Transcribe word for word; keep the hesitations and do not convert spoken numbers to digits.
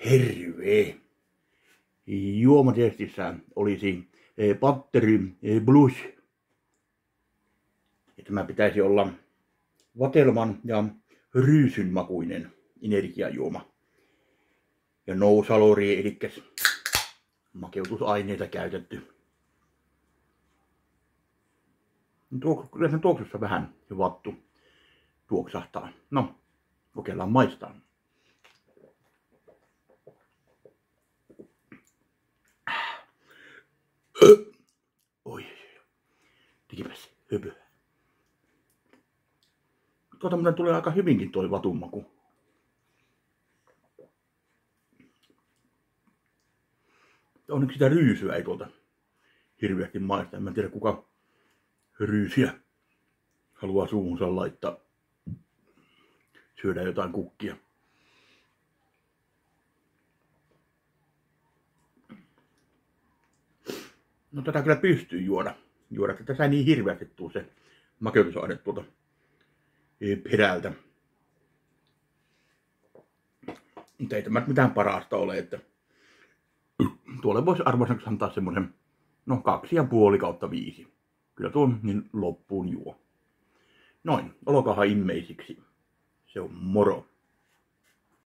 Terve! Juomatestissä olisi Battery Plus. Ja tämä pitäisi olla vatelman ja ryysyn makuinen energiajuoma. Ja no calorie, eli makeutusaineita käytetty. Kyllä sen tuoksussa vähän jo vattu tuoksahtaa. No, kokeillaan maistaa. Oi, tekipäs höpö. Tuota muuten tulee aika hyvinkin toi vatun maku. Onneksi sitä ryysyä ei tuolta hirveästi maista. En mä tiedä kuka ryysiä haluaa suuhunsa laittaa. Syödä jotain kukkia. No tätä kyllä pystyy juoda. Juoda, että tässä ei niin hirveästi tuu se makeutusaine tuolta perältä. Mutta ei tämä mitään parasta ole, että tuolle voisi arvoiseksi antaa semmoisen, no kaksi ja puoli kautta viisi. Kyllä tuo niin loppuun juo. Noin, olkaahan immeisiksi. Se on moro.